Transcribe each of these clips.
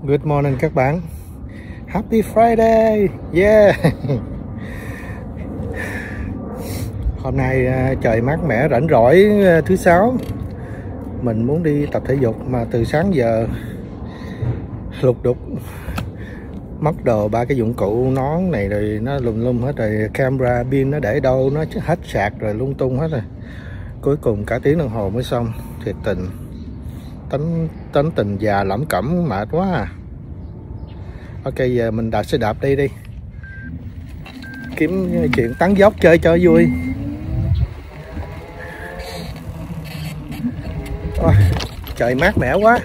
Good morning các bạn. Happy Friday. Yeah. Hôm nay trời mát mẻ rảnh rỗi thứ sáu. Mình muốn đi tập thể dục mà từ sáng giờ lục đục mất đồ, ba cái dụng cụ nón này rồi nó lum hết rồi, camera pin nó để đâu nó hết sạc rồi, lung tung hết rồi. Cuối cùng cả tiếng đồng hồ mới xong. Thiệt tình tính tình già lẩm cẩm mệt quá à. Ok, giờ mình đạp xe đạp đi kiếm chuyện tán dốc chơi cho vui. Trời mát mẻ quá.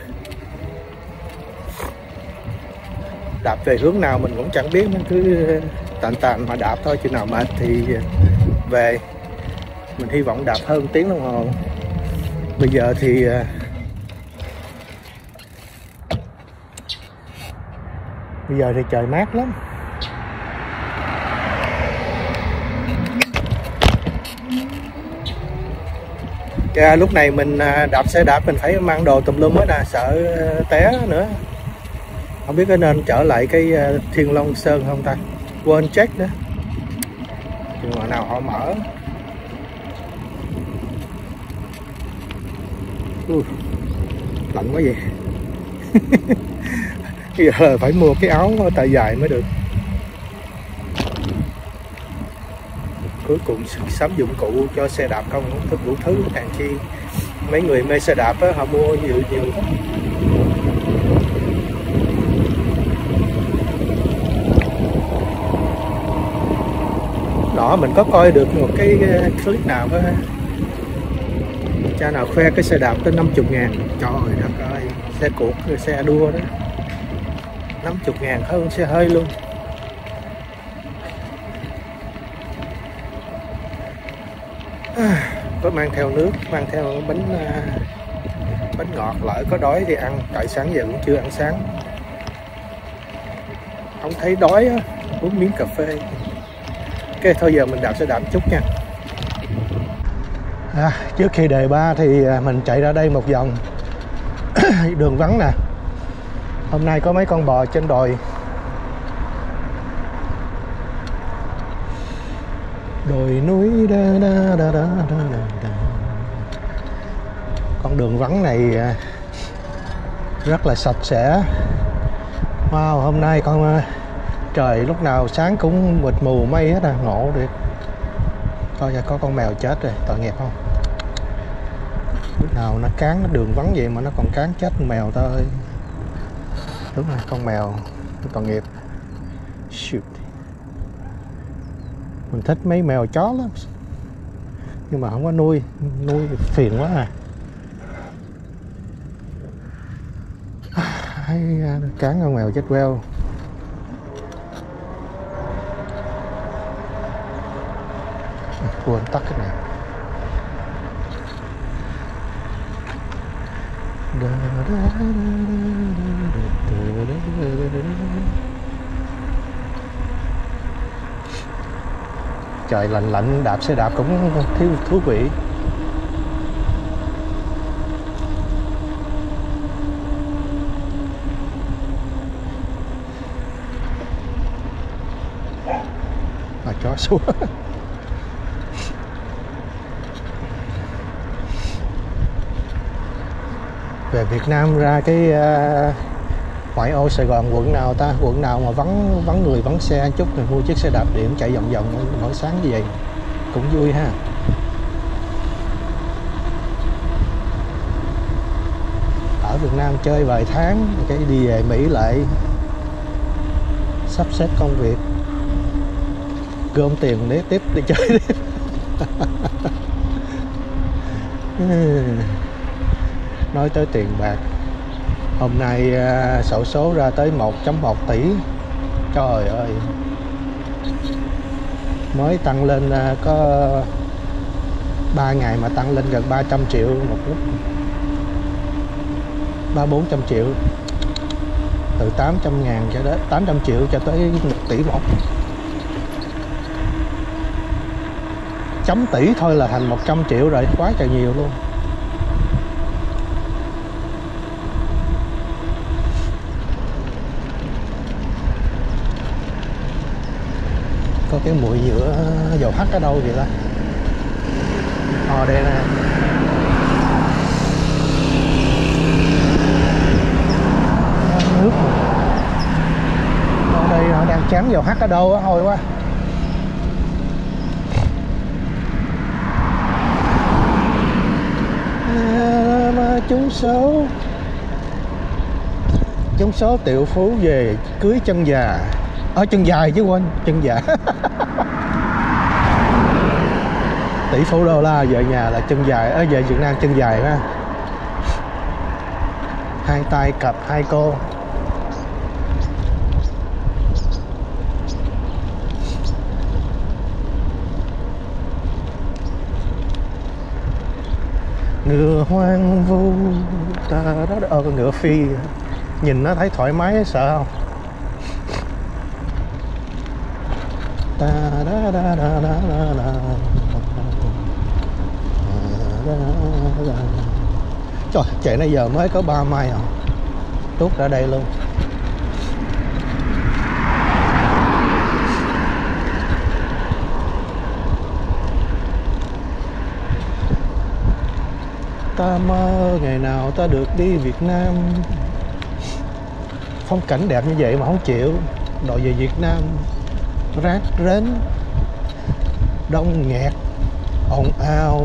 Đạp về hướng nào mình cũng chẳng biết, nó cứ tàn mà đạp thôi, chừng nào mệt thì về. Mình hy vọng đạp hơn tiếng đồng hồ. Bây giờ thì trời mát lắm. Lúc này mình đạp xe đạp mình phải mang đồ tùm lum hết nè, sợ té nữa. Không biết có nên trở lại cái Thiên Long Sơn không ta, quên check nữa. Chừng nào họ mở. Lạnh quá vậy. Bây giờ phải mua cái áo tay dài mới được. Cuối cùng sắm dụng cụ cho xe đạp không thức đủ thứ, hàng chi mấy người mê xe đạp á, họ mua nhiều lắm. Đó, mình có coi được một cái clip nào đó, cha nào khoe cái xe đạp tới 50.000. Trời đất ơi, xe cuộc, xe đua đó, 50.000 hơn xe hơi luôn. Có mang theo nước, mang theo bánh ngọt, lỡ có đói thì ăn, tại sáng giờ cũng chưa ăn sáng. Không thấy đói á, uống miếng cà phê. Ok, thôi giờ mình đạp xe đạp chút nha. Trước khi đề ba thì mình chạy ra đây một vòng. Đường vắng nè. Hôm nay có mấy con bò trên đồi. Đồi núi con đường vắng này rất là sạch sẽ. Wow, hôm nay trời lúc nào sáng cũng mịt mù mây hết à, ngộ được. Coi có con mèo chết rồi, tội nghiệp không? Lúc nào nó cán, nó đường vắng vậy mà nó còn cán chết con mèo ta ơi. Đúng rồi, con mèo tội nghiệp. Shoot. Mình thích mấy mèo chó lắm, nhưng mà không có nuôi phiền quá à. Cán con mèo chết queo. Quên tắt cái này. Trời lạnh đạp xe đạp cũng thiếu thú vị. Mà chó xuống. Về Việt Nam ra cái ngoại ô Sài Gòn, quận nào ta, quận nào mà vắng người vắng xe chút thì mua chiếc xe đạp điện chạy vòng mỗi sáng như vậy cũng vui ha. Ở Việt Nam chơi vài tháng cái đi về Mỹ lại sắp xếp công việc, gom tiền để tiếp đi chơi tiếp. Nói tới tiền bạc, hôm nay xổ số ra tới 1.1 tỷ. Trời ơi, mới tăng lên có 3 ngày mà tăng lên gần 300 triệu một lúc, 300-400 triệu, từ 800.000 cho đến 800 triệu cho tới 1 tỷ một. Chấm tỷ thôi là thành 100 triệu rồi, quá trời nhiều luôn. Có cái mùi nhựa dầu hắt ở đâu vậy ta? Đây nè. Nước mà. Ở đây họ đang chán dầu hắt ở đâu á, hôi quá. Trúng số triệu phú về cưới chân già. Chân dài chứ quên, chân già. Tỷ phú đô la về nhà là chân dài, về Việt Nam chân dài ha. Hai tay cặp hai cô. Ngựa hoang vu ta đó, con ngựa phi, nhìn nó thấy thoải mái sợ không? Ta da da da da da. Trời, chạy nãy giờ mới có 3 mai à, tuốt ra đây luôn. Ta mơ ngày nào ta được đi Việt Nam. Phong cảnh đẹp như vậy mà không chịu. Đòi về Việt Nam rác rến, đông nghẹt, ồn ào.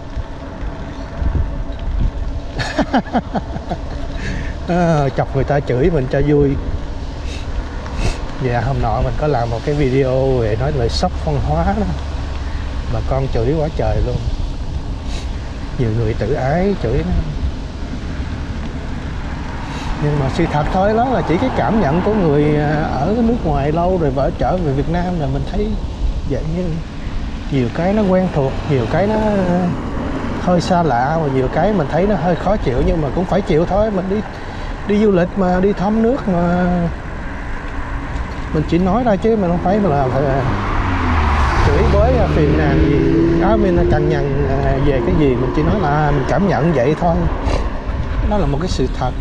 Chọc người ta chửi mình cho vui. Dạ, hôm nọ mình có làm một cái video về nói về sốc văn hóa đó. Bà con chửi quá trời luôn. Nhiều người tự ái chửi nó. Nhưng mà sự thật thôi, đó là chỉ cái cảm nhận của người ở nước ngoài lâu rồi vợ trở về Việt Nam là mình thấy vậy. Nhưng nhiều cái nó quen thuộc, nhiều cái nó hơi xa lạ, và nhiều cái mình thấy nó hơi khó chịu, nhưng mà cũng phải chịu thôi. Mình đi du lịch mà, đi thăm nước mà, mình chỉ nói ra chứ mình không phải là phải chửi bới phiền nàn gì. Mình cằn nhằn về cái gì, mình chỉ nói là mình cảm nhận vậy thôi. Đó là một cái sự thật.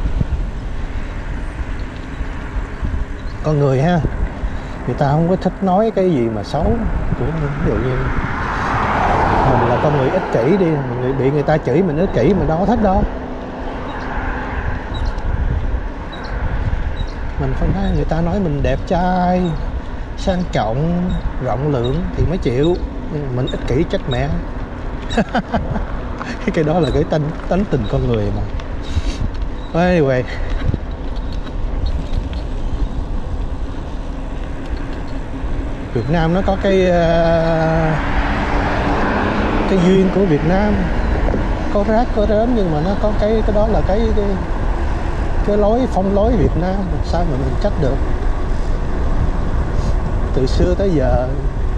Con người ha, người ta không có thích nói cái gì mà xấu. Ví dụ như mình là con người ích kỷ đi, mình bị người ta chửi mình ích kỷ, mình đâu có thích đâu. Mình phải nói người ta nói mình đẹp trai, sang trọng, rộng lượng thì mới chịu. Mình ích kỷ trách mẹ. Cái đó là cái tánh tình con người mà. Anyway, Việt Nam nó có cái duyên của Việt Nam, có rác có rớm, nhưng mà nó có cái đó là cái phong lối Việt Nam, sao mà mình trách được. Từ xưa tới giờ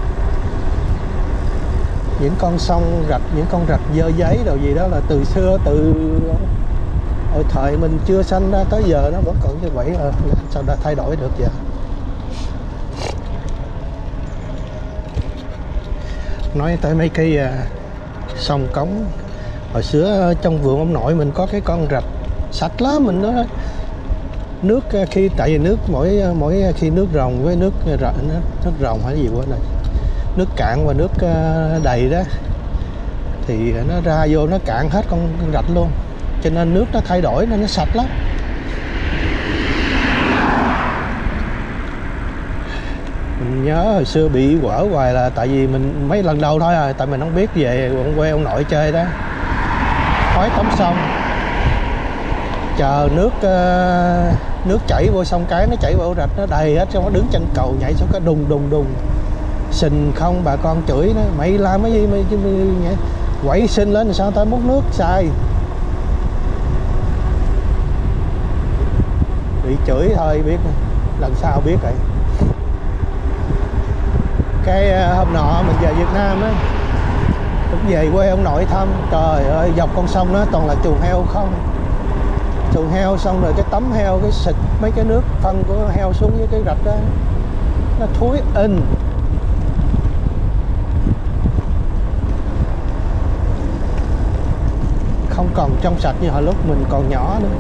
những con sông rạch, những con rạch dơ giấy đồ gì đó là từ xưa, từ hồi thời mình chưa sanh ra tới giờ nó vẫn còn như vậy mà. Sao đã thay đổi được vậy? Nói tới mấy cái sông cống, hồi xưa trong vườn ông nội mình có cái con rạch sạch lắm. Mình nói nước khi, tại vì nước mỗi khi nước ròng với nước ròng hay gì quá này, nước cạn và nước đầy đó thì nó ra vô nó cạn hết con rạch luôn, cho nên nước nó thay đổi nên nó sạch lắm. Mình nhớ hồi xưa bị quở hoài là tại vì mình mấy lần đầu thôi à, tại mình không biết về quê ông nội chơi đó, khói tắm sông, chờ nước chảy vô sông cái, nó chảy vào rạch nó đầy hết, xong nó đứng trên cầu nhảy xuống cái đùng đùng đùng sình không. Bà con chửi nó, mày làm cái gì mày nhảy quậy sinh lên sao tao múc nước sai. Bị chửi thôi biết, lần sau biết rồi. Cái hôm nọ mình về Việt Nam á, cũng về quê ông nội thăm, trời ơi dọc con sông đó toàn là chuồng heo không. Chuồng heo, xong rồi cái tấm heo cái xịt mấy cái nước phân của heo xuống với cái rạch đó, nó thúi in. Không còn trong sạch như hồi lúc mình còn nhỏ nữa.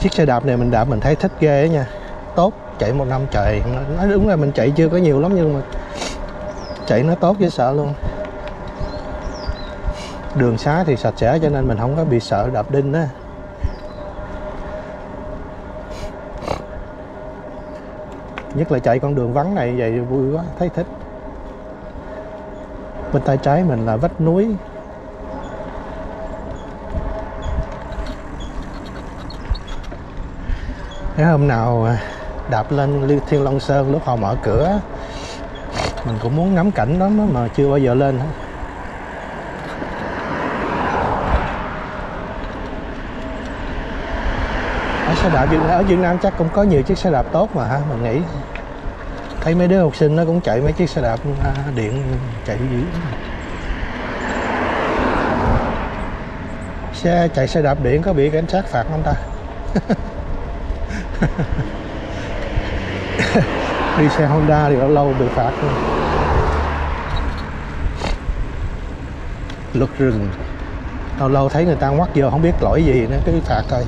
Chiếc xe đạp này mình đạp mình thấy thích ghê á nha. Tốt, chạy 1 năm trời. Nói đúng là mình chạy chưa có nhiều lắm nhưng mà chạy nó tốt dễ sợ luôn. Đường xá thì sạch sẽ cho nên mình không có bị sợ đạp đinh á. Nhất là chạy con đường vắng này vậy vui quá, thấy thích. Bên tay trái mình là vách núi. Nếu hôm nào đạp lên Thiên Long Sơn lúc họ mở cửa, mình cũng muốn ngắm cảnh đó mà chưa bao giờ lên hết. Xe đạp ở Việt Nam chắc cũng có nhiều chiếc xe đạp tốt mà ha, mình nghĩ. Thấy mấy đứa học sinh nó cũng chạy mấy chiếc xe đạp điện chạy dữ. Chạy xe đạp điện có bị cảnh sát phạt không ta? Đi xe Honda thì lâu lâu bị phạt luôn. Luật rừng, lâu lâu thấy người ta ngoắt vô không biết lỗi gì nữa cứ phạt thôi.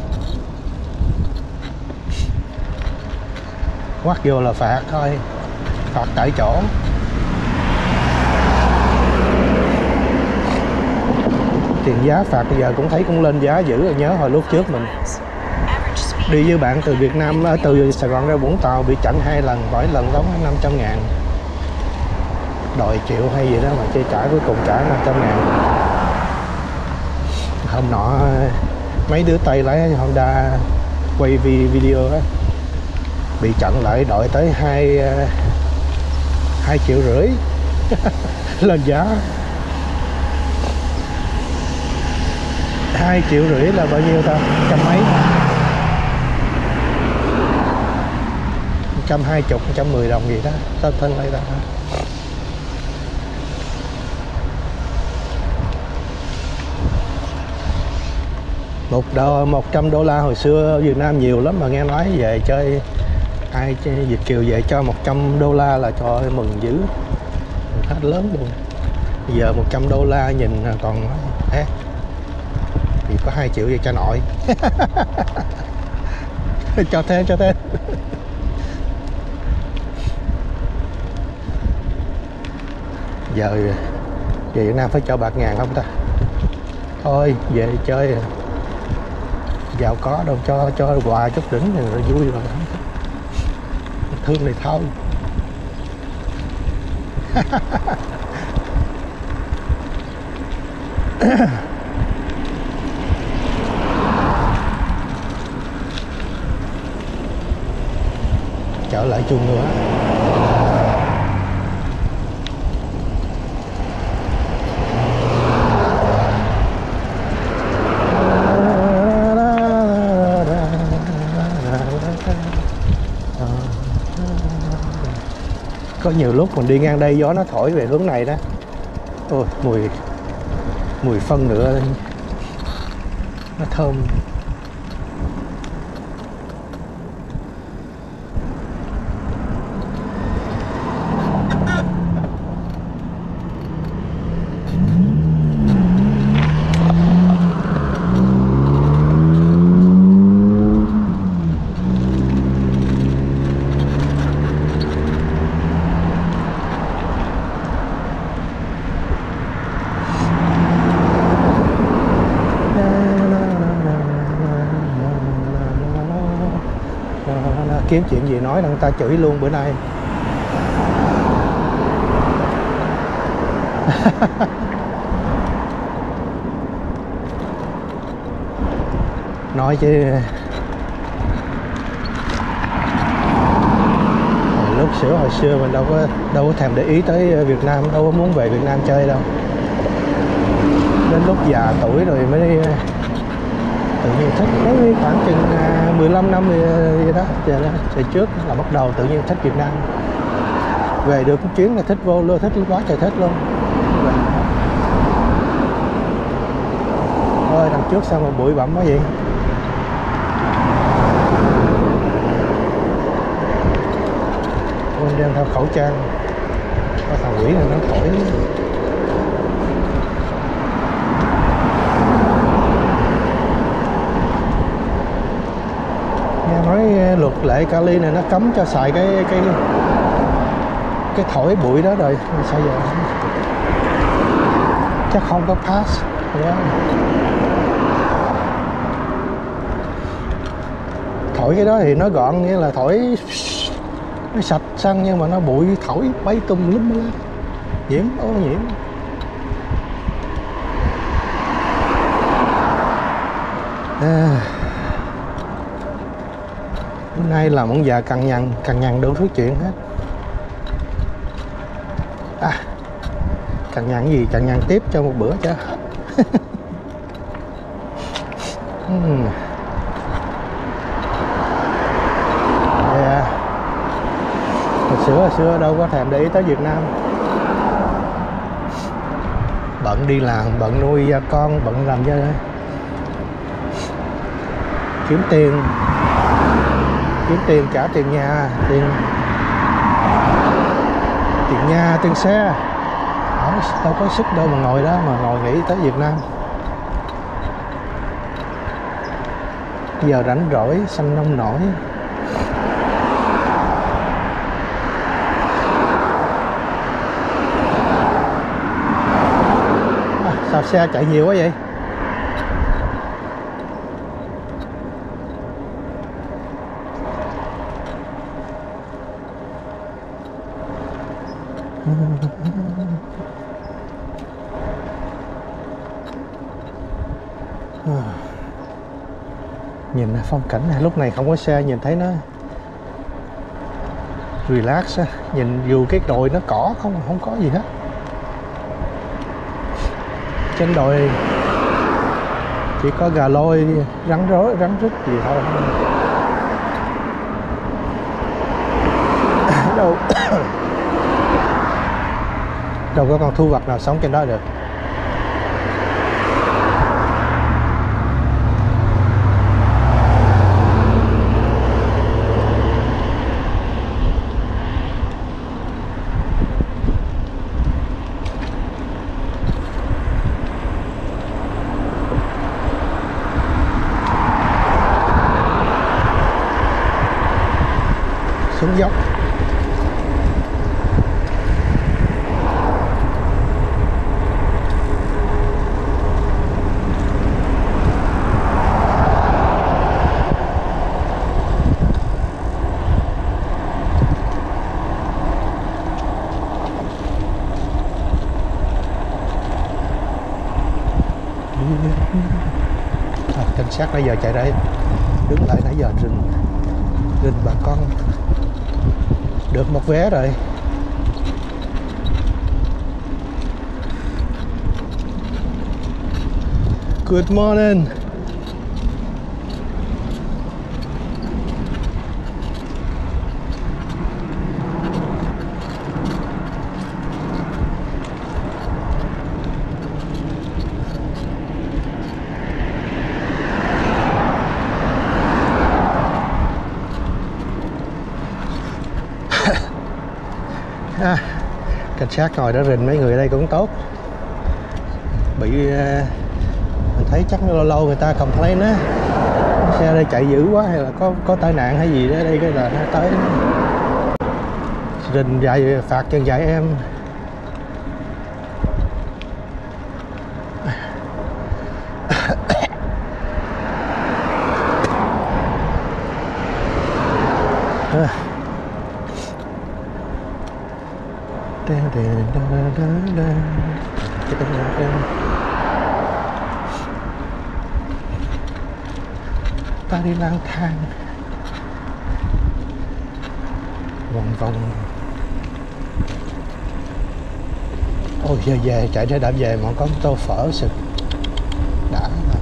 Ngoắt vô là phạt thôi, phạt tại chỗ. Tiền giá phạt bây giờ cũng thấy cũng lên giá dữ rồi. Nhớ hồi lúc trước mình đi với bạn từ Việt Nam, từ Sài Gòn ra Vũng Tàu bị chặn 2 lần, mỗi lần đóng 500.000, đòi triệu hay gì đó mà chơi trả, cuối cùng trả 500.000. Hôm nọ mấy đứa Tây lái Honda quay video á, bị chặn lại đòi tới 2,5 triệu lên giá. 2,5 triệu là bao nhiêu ta? Trăm mấy, 120, 110 đồng gì đó, thân lại ta. $100 hồi xưa ở Việt Nam nhiều lắm mà, nghe nói về chơi ai Việt kiều về cho $100 là cho mừng dữ, hết lớn luôn. Bây giờ $100 nhìn còn thì có 2 triệu về cho nội. cho thêm giờ về Việt Nam phải cho bạc ngàn không ta? Thôi về chơi giàu có đâu, cho quà chút đỉnh rồi vui rồi, thương thì thôi. Trở lại chung nữa. Có nhiều lúc mình đi ngang đây gió nó thổi về hướng này đó. Ôi, mùi phân nữa nó thơm. Kiếm chuyện gì nói người ta chửi luôn bữa nay. Nói chứ hồi xưa mình đâu có thèm để ý tới Việt Nam, đâu có muốn về Việt Nam chơi đâu. Đến lúc già tuổi rồi mới tự nhiên thích, mấy khoảng chừng 15 năm gì đó trời trước là bắt đầu tự nhiên thích Việt Nam. Về được một chuyến là thích vô luôn, thích quá trời thích luôn. Ôi đằng trước sao mà bụi bặm quá vậy? Ôi đeo theo khẩu trang, có thằng quỷ này nó thổi. nói luật lệ Cali này nó cấm cho xài cái thổi bụi đó rồi sao giờ, chắc không có pass. Yeah. Thổi cái đó thì nó gọn, nghĩa là thổi nó sạch xăng, nhưng mà nó bụi thổi bay tung lum lên, nhiễm ô nhiễm. Bữa nay là ông già cằn nhằn đủ thứ chuyện hết. Cằn nhằn gì, cằn nhằn tiếp cho một bữa cho. Yeah. Hồi xưa đâu có thèm để ý tới Việt Nam. Bận đi làm, bận nuôi con, bận làm cho kiếm tiền trả tiền nhà, tiền nhà, tiền xe. Đâu có sức đâu mà ngồi đó mà ngồi nghĩ tới Việt Nam. Giờ rảnh rỗi xanh nông nổi. Sao xe chạy nhiều quá vậy? Nhìn phong cảnh này, lúc này không có xe nhìn thấy nó relax á. Nhìn dù cái đồi nó cỏ không có gì hết, trên đồi chỉ có gà lôi, rắn rít gì thôi. Đâu có con thú vật nào sống trên đó được. Xuống dốc. Cảnh sát nãy giờ chạy đây, đứng lại nãy giờ rình bà con. Được một vé rồi. Good morning. Cảnh sát ngồi đó rình mấy người ở đây cũng tốt. Bị mình thấy chắc lâu lâu người ta complain á, xe đây chạy dữ quá hay là có tai nạn hay gì đó, đây cái là nó tới rình vài, phạt cho vài em. Ta đi lang thang vòng. Ôi giờ về, chạy ra đạp về mà có một tô phở sực đã rồi.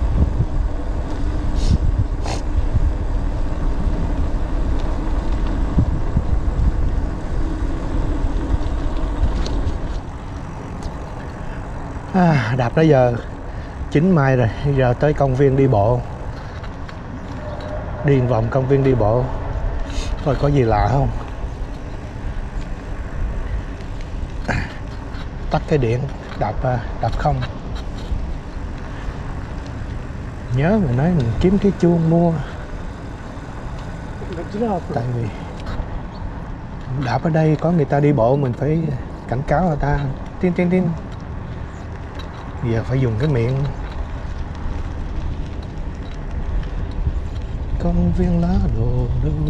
Đạp tới giờ 9 mai rồi, giờ tới công viên đi bộ, đi vòng công viên đi bộ coi có gì lạ không. Tắt cái điện, đạp không. Nhớ mình nói mình kiếm cái chuông mua Tại vì đạp ở đây có người ta đi bộ mình phải cảnh cáo người ta tin tin tin. Giờ phải dùng cái miệng. Công viên lá đồ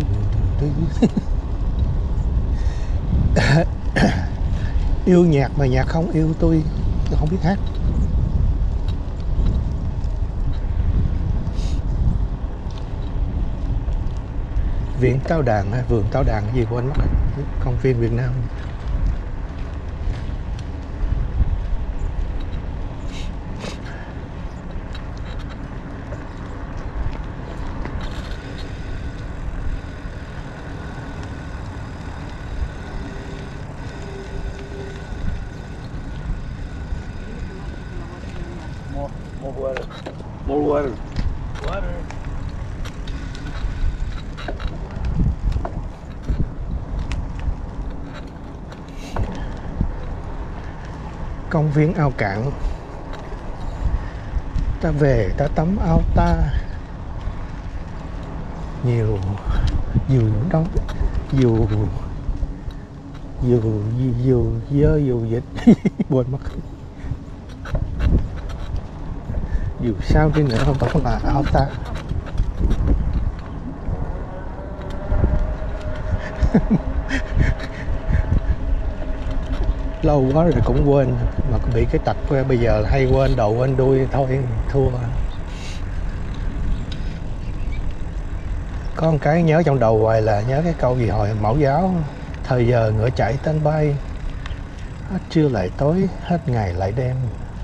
yêu nhạc mà nhạc không yêu tôi không biết hát. Viện Táo Đàn hay vườn Táo Đàn gì quên mất. Công viên Việt Nam. More water. Water. Công viên ao cạn. Ta về ta tắm ao ta. Nhiều dù đâu dù dơ dù dịch quên mất. Dù sao đi nữa không phải là ao ta. Lâu quá rồi cũng quên, mà bị cái tật bây giờ hay quên đầu quên đuôi thôi thua. Có một cái nhớ trong đầu hoài là nhớ cái câu gì hồi mẫu giáo: thời giờ ngựa chạy tên bay, hết trưa lại tối, hết ngày lại đêm.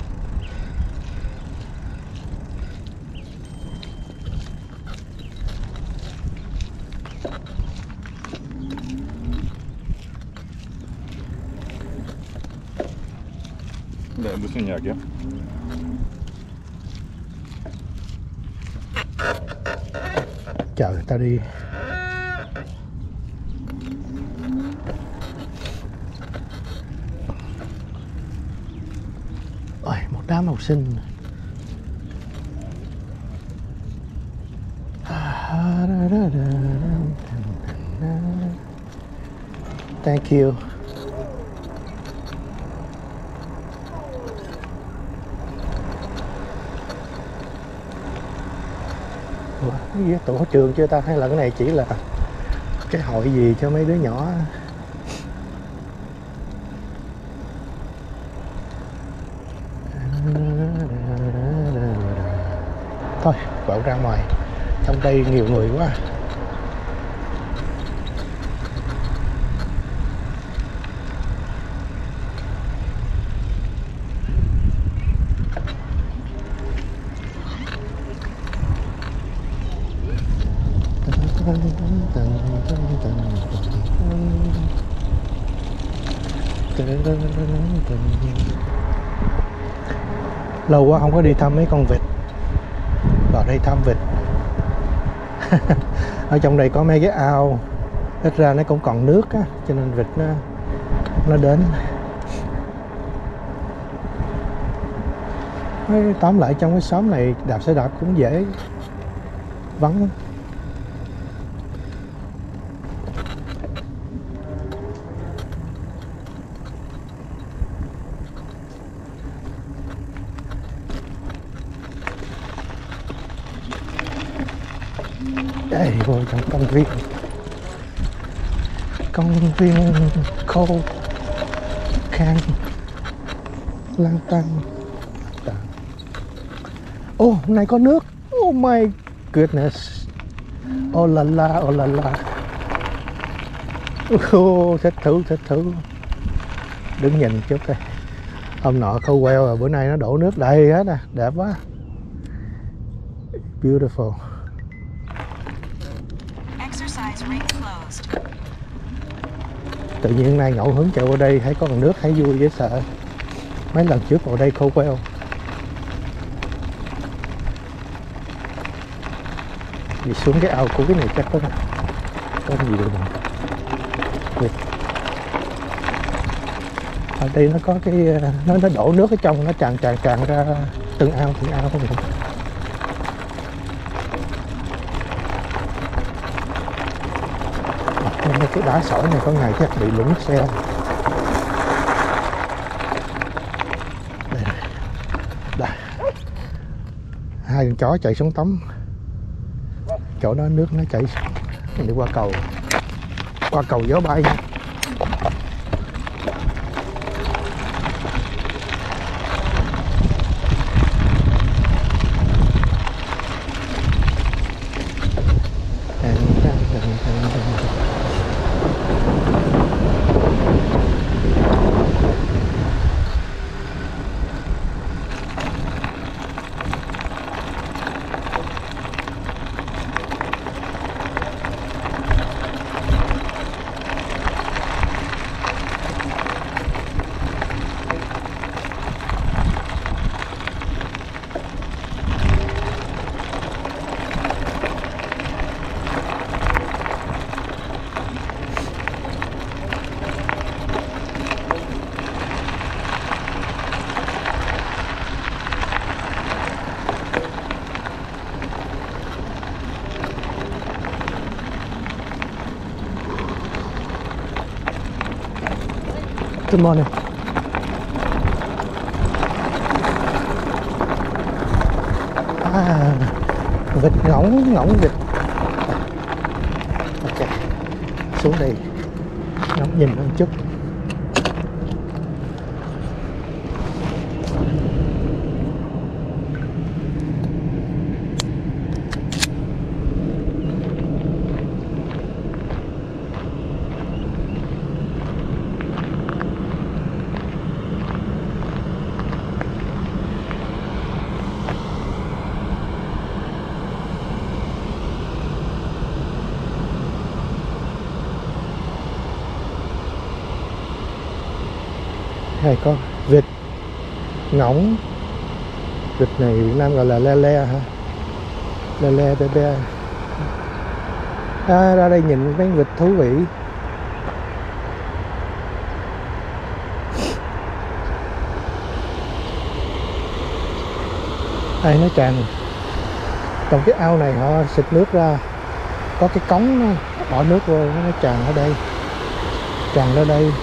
네, 무슨 이야기야? Chờ người ta đi. Ôi, một đám học sinh. Thank you. Ủa, tụi có trường chưa ta, hay là cái này chỉ là cái hội gì cho mấy đứa nhỏ? Thôi cậu ra ngoài, trong đây nhiều người quá. Lâu quá không có đi thăm mấy con vịt. Vào đây thăm vịt. Ở trong đây có mấy cái ao, ít ra nó cũng còn nước á, cho nên vịt nó đến. Tóm lại trong cái xóm này đạp xe đạp cũng dễ, vắng lắm. Đây vô trong công viên khô khan lang tăng. Ô, hôm nay có nước. Oh my goodness. Oh la la, oh la la. Thích thú. Đứng nhìn chút đây. Hôm nọ khâu queo rồi, bữa nay nó đổ nước đầy hết à, đẹp quá. Beautiful. Tự nhiên nay ngẫu hứng chạy qua đây thấy có con nước thấy vui dễ sợ. Mấy lần trước vào đây khô queo. Đi xuống cái ao của cái này chắc có gì được rồi. Ở đây nó có cái nó đổ nước ở trong, nó tràn ra từng ao không. Nhưng mà cái đá sỏi này có ngày chắc bị lũng xe. Đây, đây. Hai con chó chạy xuống tắm. Chỗ đó nước nó chảy xuống. Mình đi qua cầu gió bay nha. Good morning. Vịt ngỗng vịt. Ok, xuống đây ngắm nhìn một chút. Này có vịt ngỗng. Vịt này Việt Nam gọi là le hả? Le be. Ra đây nhìn mấy vịt thú vị. Đây nó tràn. Trong cái ao này họ xịt nước ra. Có cái cống nó bỏ nước vô, nó tràn ở đây. Tràn ra đây.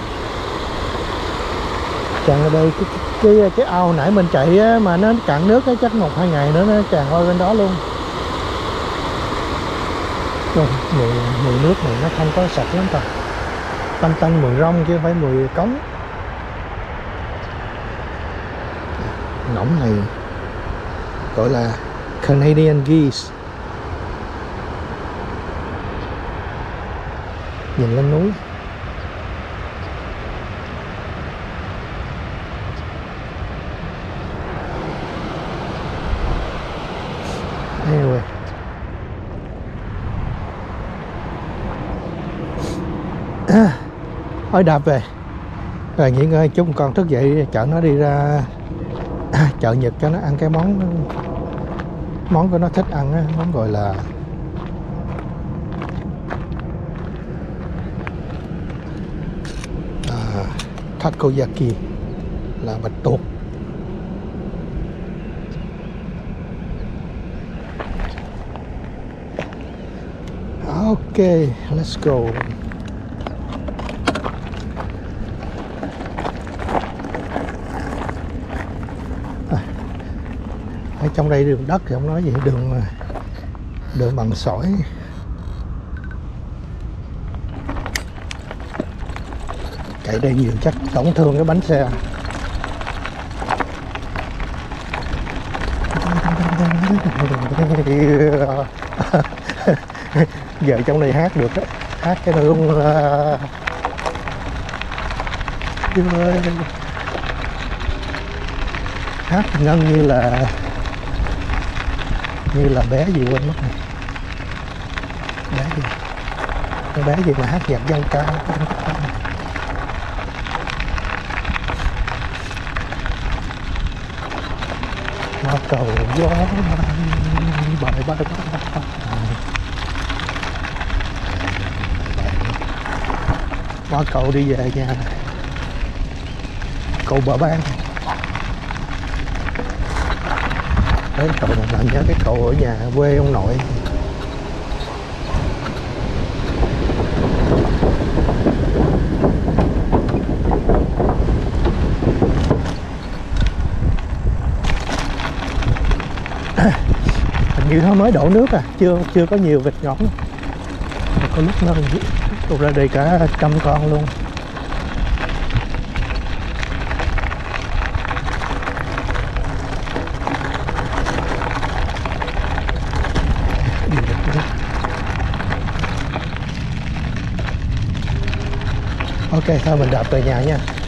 Tràn ở đây cái ao nãy mình chạy á, mà nó cạn nước á, chắc 1-2 ngày nữa nó tràn qua bên đó luôn. Mùi nước này nó không có sạch lắm ta. Tanh mùi rong chứ không phải mùi cống. Ngỗng này gọi là Canadian geese. Nhìn lên núi. Anyway. Thôi đạp về. Rồi nghỉ ngơi chút, con thức dậy chở nó đi ra chợ Nhật cho nó ăn cái món của nó thích ăn á, món gọi là takoyaki, là bạch tuộc. Ok, let's go. Ở trong đây đường đất thì không nói gì, đường bằng sỏi. Chạy đây nhiều chắc tổn thương cái bánh xe. Giờ trong này hát được á, hát cái này luôn. Hát ngân như là bé gì quên mất này. Bé gì? Con bé gì mà hát nhạc dân ca. Hoa cầu gió bay. Qua cầu đi về nhà. Cầu Bờ Ban. Đấy, cầu này làm nhớ cái cầu ở nhà quê ông nội. Vậy thôi, mới đổ nước à, chưa có nhiều vịt ngỗng. Có lúc nó tụt ra đây cả 100 con luôn. Ok, thôi mình đạp về nhà nha.